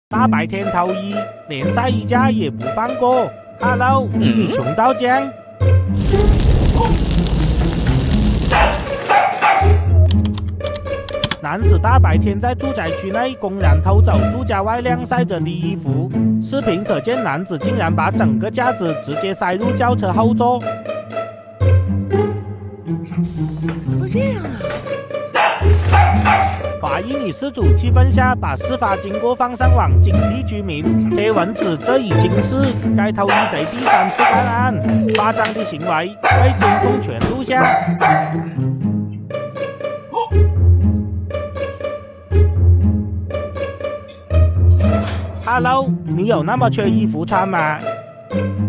大白天偷衣，连晒衣架也不放过。Hello，你穷到这样？男子大白天在住宅区内公然偷走住家外晾晒着的衣服，视频可见男子竟然把整个架子直接塞入轿车后座。 怎么这样啊？ 华裔女事主气愤下把事发经过放上网，警惕居民。贴文指这已经是该偷衣贼第3次干案，夸张的行为被监控全录下。Hello， 你有那么缺衣服穿吗？